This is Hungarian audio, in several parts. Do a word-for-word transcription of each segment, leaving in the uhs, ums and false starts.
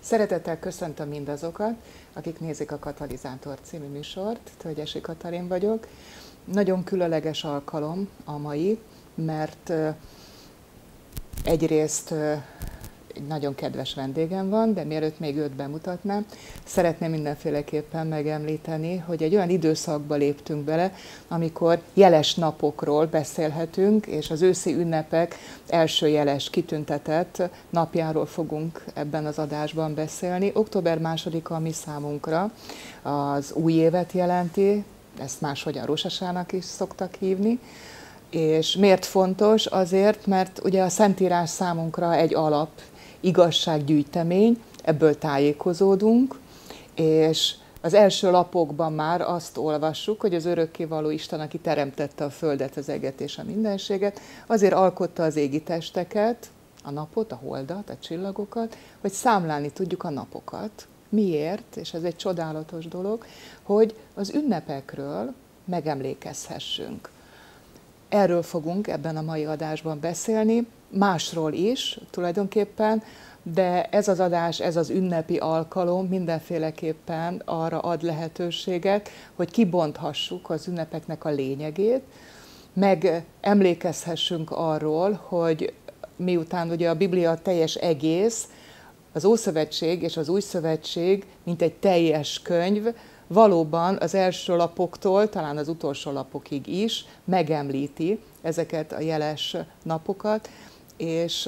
Szeretettel köszöntöm mindazokat, akik nézik a Katalizátor című műsort. Tölgyesi Katalin vagyok. Nagyon különleges alkalom a mai, mert egyrészt egy nagyon kedves vendégem van, de mielőtt még őt bemutatnám, szeretném mindenféleképpen megemlíteni, hogy egy olyan időszakba léptünk bele, amikor jeles napokról beszélhetünk, és az őszi ünnepek első jeles kitüntetett napjáról fogunk ebben az adásban beszélni. október másodika a mi számunkra az új évet jelenti, ezt máshogyan Rosh Hasának is szoktak hívni. És miért fontos? Azért, mert ugye a Szentírás számunkra egy alap igazsággyűjtemény, ebből tájékozódunk, és az első lapokban már azt olvassuk, hogy az örökkévaló Isten, aki teremtette a földet, az eget és a mindenséget, azért alkotta az égi testeket, a napot, a holdat, a csillagokat, hogy számlálni tudjuk a napokat. Miért? És ez egy csodálatos dolog, hogy az ünnepekről megemlékezhessünk. Erről fogunk ebben a mai adásban beszélni, másról is tulajdonképpen, de ez az adás, ez az ünnepi alkalom mindenféleképpen arra ad lehetőséget, hogy kibonthassuk az ünnepeknek a lényegét, meg emlékezhessünk arról, hogy miután ugye a Biblia teljes egész, az Ószövetség és az Új Szövetség, mint egy teljes könyv, valóban az első lapoktól, talán az utolsó lapokig is megemlíti ezeket a jeles napokat, és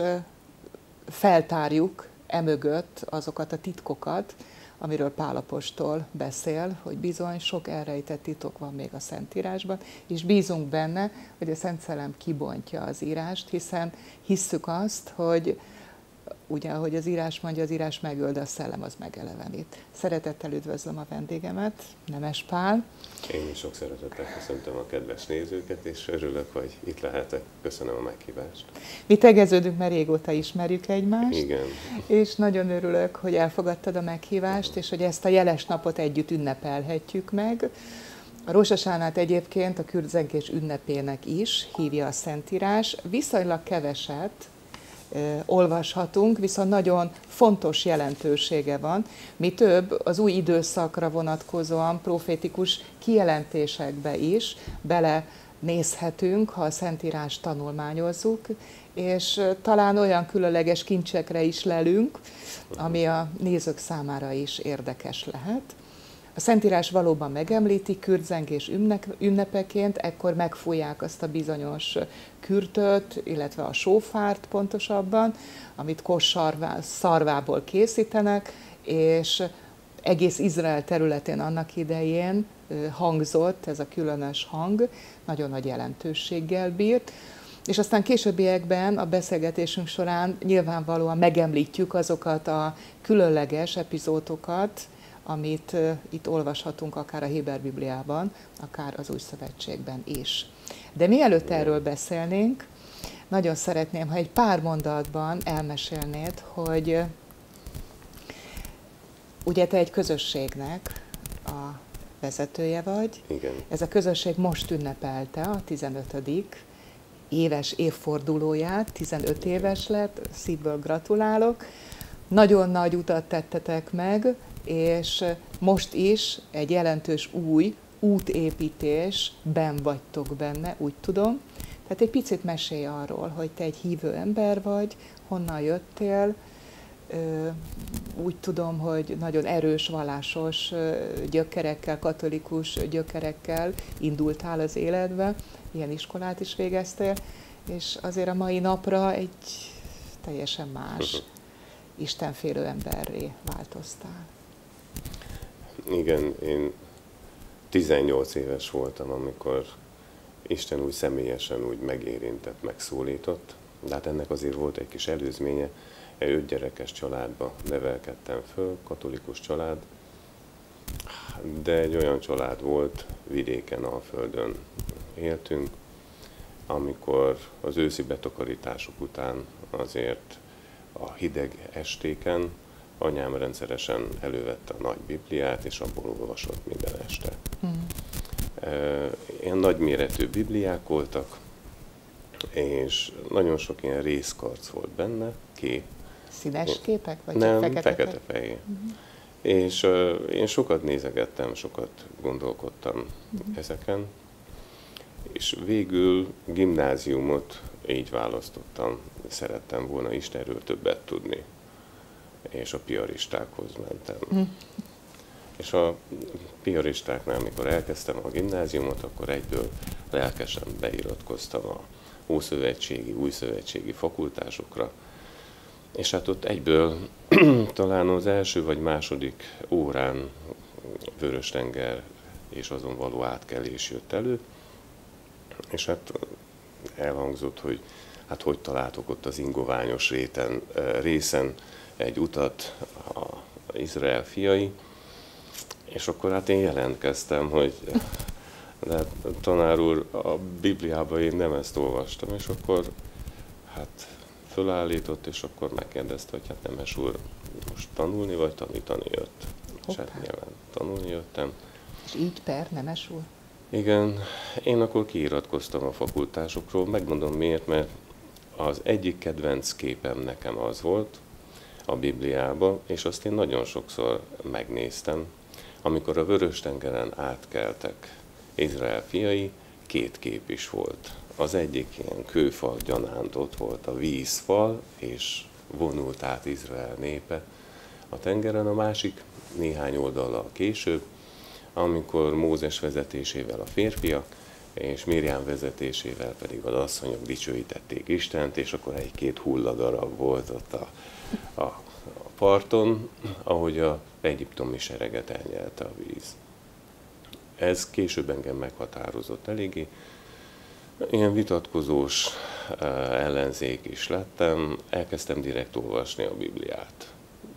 feltárjuk emögött azokat a titkokat, amiről Pál apostol beszél, hogy bizony sok elrejtett titok van még a Szentírásban, és bízunk benne, hogy a Szent Szellem kibontja az írást, hiszen hisszük azt, hogy ugye, ahogy az írás mondja, az írás megöl, de a szellem az megelevenít. Szeretettel üdvözlöm a vendégemet, Nemes Pál. Én is sok szeretettel köszöntöm a kedves nézőket, és örülök, hogy itt lehetek. Köszönöm a meghívást. Mi tegeződünk, mert régóta ismerjük egymást. Igen. És nagyon örülök, hogy elfogadtad a meghívást, és hogy ezt a jeles napot együtt ünnepelhetjük meg. A Rosh Hasánát egyébként a kürdzengés ünnepének is hívja a Szentírás. Viszonylag keveset olvashatunk, viszont nagyon fontos jelentősége van. Mi több, az új időszakra vonatkozóan profétikus kijelentésekbe is belenézhetünk, ha a Szentírást tanulmányozzuk, és talán olyan különleges kincsekre is lelünk, ami a nézők számára is érdekes lehet. A Szentírás valóban megemlíti kürdzengés ünnepeként, ekkor megfújják azt a bizonyos kürtöt, illetve a sófárt pontosabban, amit kos szarvából készítenek, és egész Izrael területén annak idején hangzott ez a különös hang, nagyon nagy jelentőséggel bírt. És aztán későbbiekben a beszélgetésünk során nyilvánvalóan megemlítjük azokat a különleges epizódokat, amit uh, itt olvashatunk akár a Héber Bibliában, akár az Új Szövetségben is. De mielőtt erről beszélnénk, nagyon szeretném, ha egy pár mondatban elmesélnéd, hogy uh, ugye te egy közösségnek a vezetője vagy. Igen. Ez a közösség most ünnepelte a tizenötödik éves évfordulóját, tizenöt éves lett, szívből gratulálok. Nagyon nagy utat tettetek meg, és most is egy jelentős új útépítésben vagytok benne, úgy tudom. Tehát egy picit mesélj arról, hogy te egy hívő ember vagy, honnan jöttél. Úgy tudom, hogy nagyon erős, vallásos gyökerekkel, katolikus gyökerekkel indultál az életbe, ilyen iskolát is végeztél, és azért a mai napra egy teljesen más, istenfélő emberré változtál. Igen, én tizennyolc éves voltam, amikor Isten úgy személyesen úgy megérintett, megszólított, de hát ennek azért volt egy kis előzménye. Egy öt gyerekes családba nevelkedtem föl, katolikus család, de egy olyan család volt, vidéken, Alföldön éltünk, amikor az őszi betakarítások után azért a hideg estéken anyám rendszeresen elővette a nagy Bibliát, és abból olvasott minden este. Hmm. Ilyen nagyméretű bibliák voltak, és nagyon sok ilyen részkarc volt benne, kép, Színes képek? Vagy Nem, fekete-fehér? fekete-fehér. Uh-huh. És uh, én sokat nézegettem, sokat gondolkodtam uh-huh. ezeken, és végül gimnáziumot így választottam. Szerettem volna Istenről többet tudni, és a piaristákhoz mentem. Uh-huh. És a piaristáknál, amikor elkezdtem a gimnáziumot, akkor egyből lelkesen beiratkoztam a ószövetségi, újszövetségi fakultásokra, és hát ott egyből talán az első vagy második órán Vörös-tenger és azon való átkelés jött elő, és hát elhangzott, hogy hát hogy találtok ott az ingoványos réten, részen egy utat az Izrael fiai, és akkor hát én jelentkeztem, hogy de tanár úr, a Bibliában én nem ezt olvastam, és akkor hát fölállított, és akkor megkérdezte, hogy hát Nemes úr, most tanulni vagy tanítani jött? És hát nyilván tanulni jöttem. És így per Nemes úr? Igen, én akkor kiiratkoztam a fakultásokról, megmondom miért, mert az egyik kedvenc képem nekem az volt a Bibliába, és azt én nagyon sokszor megnéztem, amikor a Vörös-tengeren átkeltek Izrael fiai, két kép is volt. Az egyik ilyen kőfal gyanánt, ott volt a vízfal, és vonult át Izrael népe a tengeren, a másik néhány oldallal később, amikor Mózes vezetésével a férfiak, és Mirjám vezetésével pedig az asszonyok dicsőítették Istent, és akkor egy-két hulladarab volt ott a, a, a parton, ahogy a egyiptomi sereget elnyelte a víz. Ez később engem meghatározott eléggé. Ilyen vitatkozós ellenzék is lettem, elkezdtem direkt olvasni a Bibliát.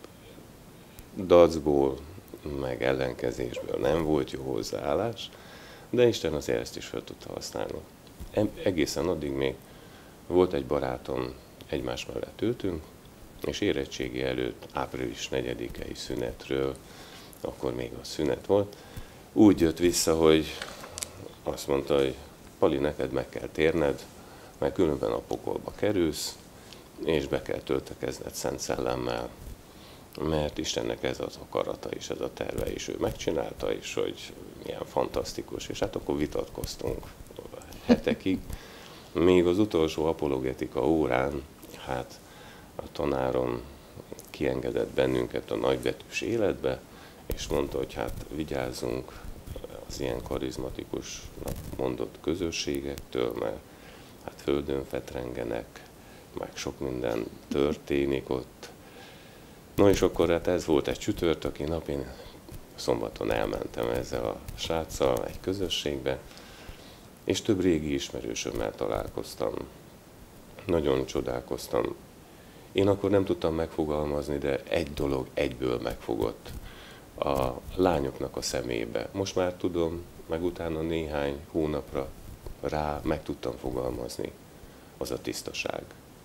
Dacból, meg ellenkezésből nem volt jó hozzáállás, de Isten azért ezt is fel tudta használni. Egészen addig még volt egy barátom, egymás mellett ültünk, és érettségi előtt április negyedikei szünetről, akkor még a szünet volt, úgy jött vissza, hogy azt mondta, hogy Pali, neked meg kell térned, mert különben a pokolba kerülsz, és be kell töltekezned Szent Szellemmel, mert Istennek ez az akarata és ez a terve is, ő megcsinálta, és hogy milyen fantasztikus, és hát akkor vitatkoztunk hetekig. Még az utolsó apologetika órán, hát a tanárom kiengedett bennünket a nagybetűs életbe, és mondta, hogy hát vigyázzunk az ilyen karizmatikusnak mondott közösségektől, mert hát földön fetrengenek, meg sok minden történik ott. No és akkor hát ez volt egy csütörtöki nap, én szombaton elmentem ezzel a sráccal egy közösségbe, és több régi ismerősömmel találkoztam. Nagyon csodálkoztam. Én akkor nem tudtam megfogalmazni, de egy dolog egyből megfogott a lányoknak a szemébe. Most már tudom, meg utána néhány hónapra rá meg tudtam fogalmazni. Az a tisztaság.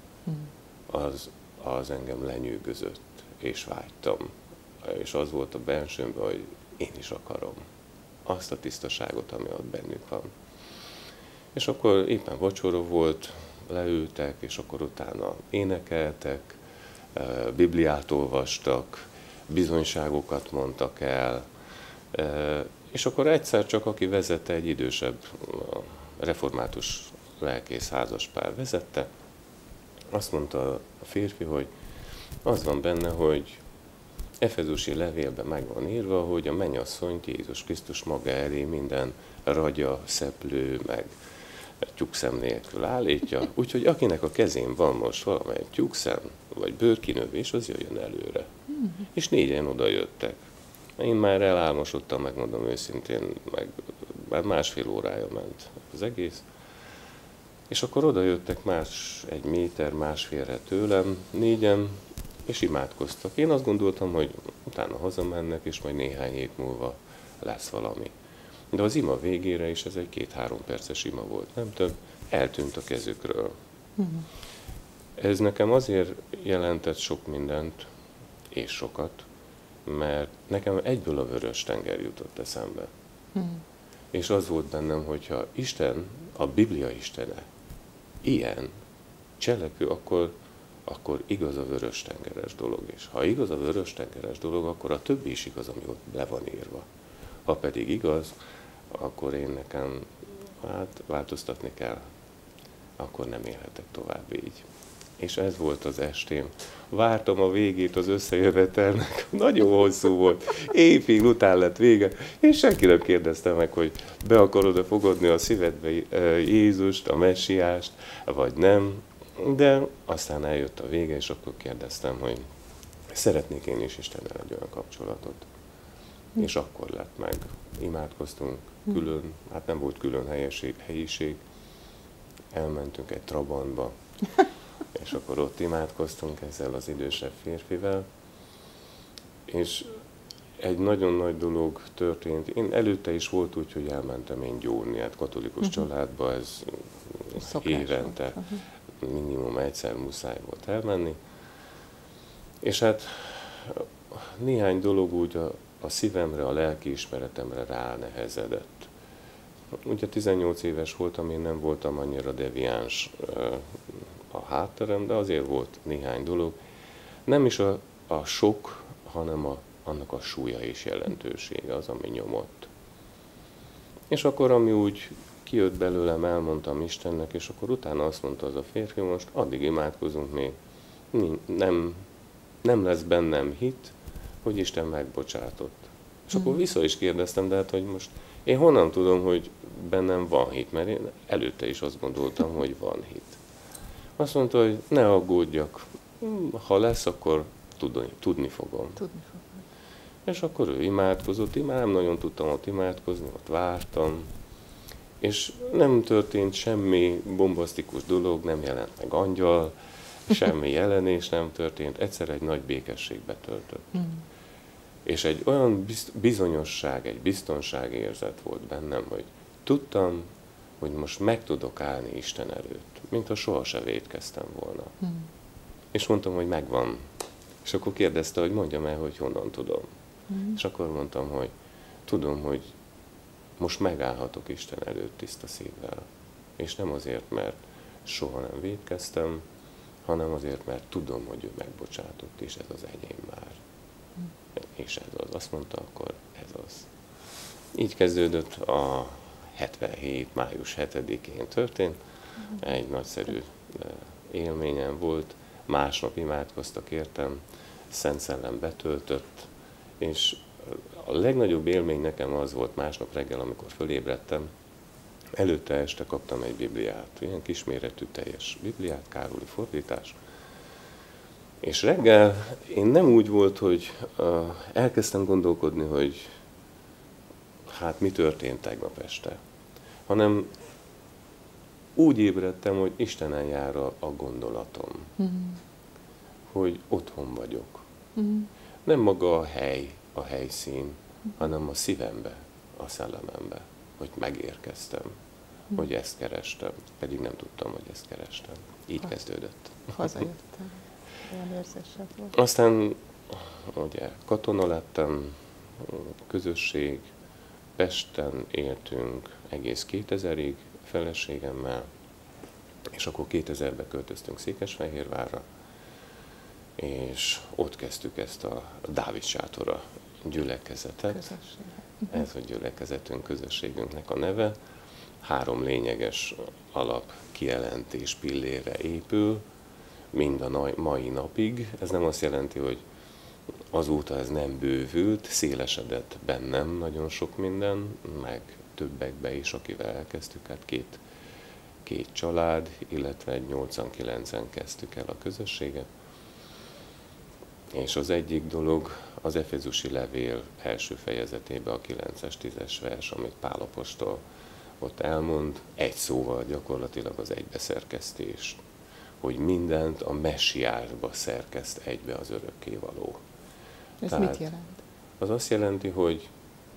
Az, az engem lenyűgözött, és vágytam. És az volt a bensőmben, hogy én is akarom azt a tisztaságot, ami ott bennük van. És akkor éppen vacsora volt, leültek, és akkor utána énekeltek, Bibliát olvastak, bizonyságokat mondtak el, és akkor egyszer csak, aki vezette, egy idősebb református lelkész házaspár vezette, azt mondta a férfi, hogy az van benne, hogy Efezusi levélben meg van írva, hogy a mennyasszonyt Jézus Krisztus maga elé minden ragya, szeplő, meg tyúkszem nélkül állítja, úgyhogy akinek a kezén van most valamely tyúkszem, vagy bőrkinövés, az jöjjön előre. Mm. És négyen oda jöttek. Én már elálmosodtam, megmondom őszintén, meg már másfél órája ment az egész. És akkor oda jöttek más, egy méter, másfélre tőlem, négyen, és imádkoztak. Én azt gondoltam, hogy utána hazamennek, és majd néhány hét múlva lesz valami. De az ima végére is, ez egy két-három perces ima volt, nem több, eltűnt a kezükről. Uh-huh. Ez nekem azért jelentett sok mindent, és sokat, mert nekem egyből a Vörös-tenger jutott eszembe. Uh-huh. És az volt bennem, hogyha Isten, a Biblia Istene ilyen cselekvő, akkor akkor igaz a vörös-tengeres dolog is. Ha igaz a vörös-tengeres dolog, akkor a többi is igaz, ami ott le van írva. Ha pedig igaz, akkor én nekem hát változtatni kell, akkor nem élhetek tovább így. És ez volt az estém. Vártam a végét az összejövetelnek, nagyon hosszú volt, éjfél után lett vége, és senki nem kérdezte meg, hogy be akarod-e fogadni a szívedbe Jézust, a messiást, vagy nem. De aztán eljött a vége, és akkor kérdeztem, hogy szeretnék én is Istennel egy olyan kapcsolatot. Hm. És akkor lett meg. Imádkoztunk külön, hát nem volt külön helyiség, helyiség. Elmentünk egy Trabantba, és akkor ott imádkoztunk ezzel az idősebb férfivel, és egy nagyon nagy dolog történt. Én előtte is volt úgy, hogy elmentem én gyónni, hát katolikus uh-huh. családba ez Szokás évente uh-huh. minimum egyszer muszáj volt elmenni. És hát néhány dolog úgy a, a szívemre, a lelkiismeretemre ránehezedett. Ugye tizennyolc éves voltam, én nem voltam annyira deviáns a hátterem, de azért volt néhány dolog. Nem is a, a sok, hanem a, annak a súlya és jelentősége az, ami nyomott. És akkor, ami úgy kijött belőlem, elmondtam Istennek, és akkor utána azt mondta az a férfi, most addig imádkozunk még, nem, nem lesz bennem hit, hogy Isten megbocsátott. És mm. akkor vissza is kérdeztem, de hát, hogy most én honnan tudom, hogy bennem van hit, mert én előtte is azt gondoltam, hogy van hit. Azt mondta, hogy ne aggódjak, ha lesz, akkor tudni, tudni fogom. Tudni fogom. És akkor ő imádkozott, én már nem nagyon tudtam ott imádkozni, ott vártam, és nem történt semmi bombasztikus dolog, nem jelent meg angyal, semmi jelenés nem történt, egyszer egy nagy békesség betöltött. Hmm. És egy olyan bizonyosság, egy biztonságérzet volt bennem, hogy tudtam, hogy most meg tudok állni Isten előtt, mint ha sohasem vétkeztem volna. Hmm. És mondtam, hogy megvan. És akkor kérdezte, hogy mondjam el, hogy honnan tudom. Hmm. És akkor mondtam, hogy tudom, hogy most megállhatok Isten előtt tiszta szívvel. És nem azért, mert soha nem vétkeztem, hanem azért, mert tudom, hogy ő megbocsátott, és ez az enyém már. Hmm. És ez az. Azt mondta, akkor ez az. Így kezdődött a hetvenhét. május hetedikén történt. Egy nagyszerű élményem volt. Másnap imádkoztak értem, Szent Szellem betöltött, és a legnagyobb élmény nekem az volt másnap reggel, amikor fölébredtem. Előtte este kaptam egy Bibliát, ilyen kisméretű teljes Bibliát, Károli fordítás. És reggel én nem úgy volt, hogy uh, elkezdtem gondolkodni, hogy hát mi történt tegnap este, hanem úgy ébredtem, hogy Istenen jár a, a gondolatom, mm. hogy otthon vagyok. Mm. Nem maga a hely, a helyszín, mm. hanem a szívembe, a szellemembe, hogy megérkeztem, mm. hogy ezt kerestem, pedig nem tudtam, hogy ezt kerestem. Így ha. kezdődött. Hazajöttem. Olyan érzésed volt. Aztán ugye katona lettem, közösség, Pesten éltünk egész kétezerig feleségemmel, és akkor kétezerben költöztünk Székesfehérvárra, és ott kezdtük ezt a Dávid sátora gyülekezetet. Közösség. Ez a gyülekezetünk, közösségünknek a neve. Három lényeges alap kijelentés pillére épül, mind a mai napig. Ez nem azt jelenti, hogy azóta ez nem bővült, szélesedett bennem nagyon sok minden, meg többekbe is, akivel elkezdtük, hát két, két család, illetve egy nyolcvankilencen kezdtük el a közösséget. És az egyik dolog az Efezusi levél első fejezetében a kilences tízes vers, amit Pál apostol ott elmond, egy szóval gyakorlatilag az egybeszerkesztés, hogy mindent a messiásba szerkeszt egybe az örökkévaló. Ez Tehát mit jelent? Az azt jelenti, hogy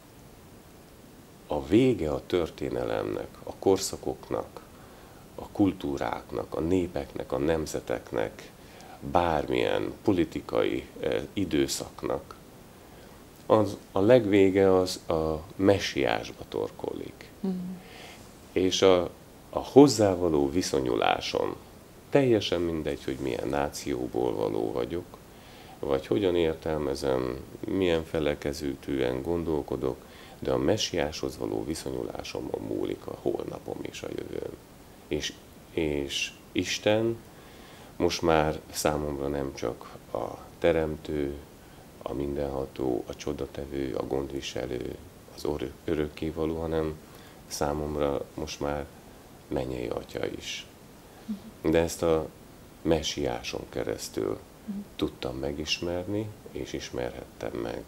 a vége a történelemnek, a korszakoknak, a kultúráknak, a népeknek, a nemzeteknek, bármilyen politikai eh, időszaknak, az a legvége az a messiásba torkollik. Mm. És a, a hozzávaló viszonyuláson Teljesen mindegy, hogy milyen nációból való vagyok, vagy hogyan értelmezem, milyen felekezőtűen gondolkodok, de a messiáshoz való viszonyulásomon múlik a holnapom és a jövőm. És, és Isten most már számomra nem csak a teremtő, a mindenható, a csodatevő, a gondviselő, az örökkévaló, hanem számomra most már mennyei atya is. De ezt a messiáson keresztül tudtam megismerni, és ismerhettem meg.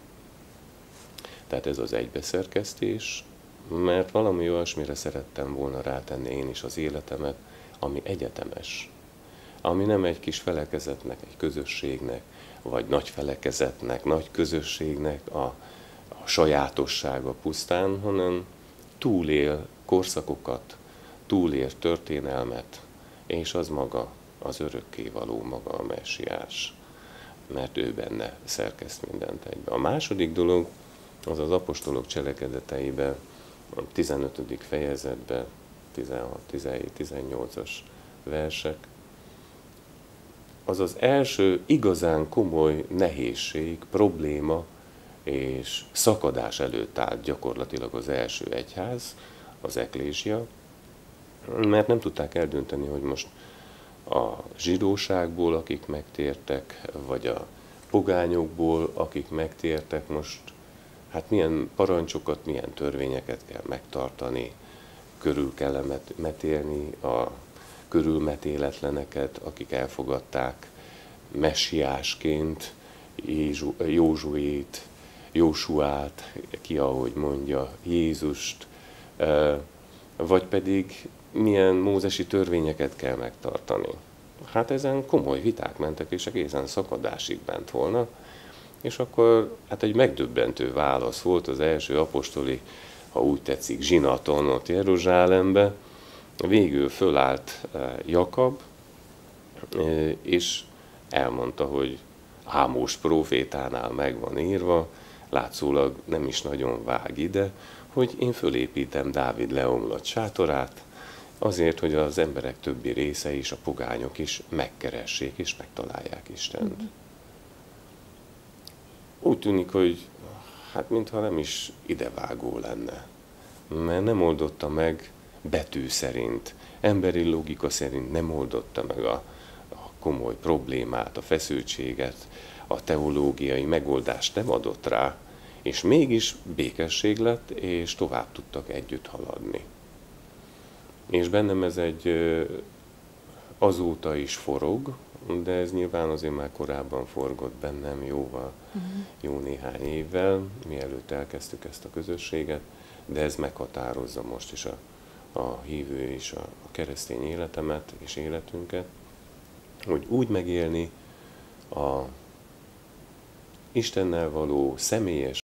Tehát ez az egybeszerkesztés, mert valami olyasmire szerettem volna rátenni én is az életemet, ami egyetemes. Ami nem egy kis felekezetnek, egy közösségnek, vagy nagy felekezetnek, nagy közösségnek a, a sajátossága pusztán, hanem túlél korszakokat, túlél történelmet, és az maga, az örökkévaló maga a messiás, mert ő benne szerkeszt mindent egybe. A második dolog, az az apostolok cselekedeteiben, a tizenötödik fejezetben, tizenhat, tizenhét, tizennyolcas versek, az az első igazán komoly nehézség, probléma és szakadás előtt állt gyakorlatilag az első egyház, az eklézsia, mert nem tudták eldönteni, hogy most a zsidóságból, akik megtértek, vagy a pogányokból, akik megtértek, most hát milyen parancsokat, milyen törvényeket kell megtartani, körül kell metélni a körülmetéletleneket, akik elfogadták messiásként Józsuét, Jósuát, ki ahogy mondja, Jézust, vagy pedig milyen mózesi törvényeket kell megtartani. Hát ezen komoly viták mentek, és egészen szakadásig ment volna, és akkor hát egy megdöbbentő válasz volt az első apostoli, ha úgy tetszik, zsinaton ott Jeruzsálembe. Végül fölállt Jakab, és elmondta, hogy Ámós prófétánál meg van írva, látszólag nem is nagyon vág ide, hogy én fölépítem Dávid leomlott sátorát, azért, hogy az emberek többi része is, a pogányok is megkeressék és megtalálják Istent. Mm-hmm. Úgy tűnik, hogy hát mintha nem is idevágó lenne, mert nem oldotta meg betű szerint, emberi logika szerint nem oldotta meg a, a komoly problémát, a feszültséget, a teológiai megoldást nem adott rá, és mégis békesség lett, és tovább tudtak együtt haladni. És bennem ez egy azóta is forog, de ez nyilván azért már korábban forgott bennem jóval, uh-huh. jó néhány évvel, mielőtt elkezdtük ezt a közösséget, de ez meghatározza most is a, a hívő és a, a keresztény életemet és életünket, hogy úgy megélni a Istennel való személyes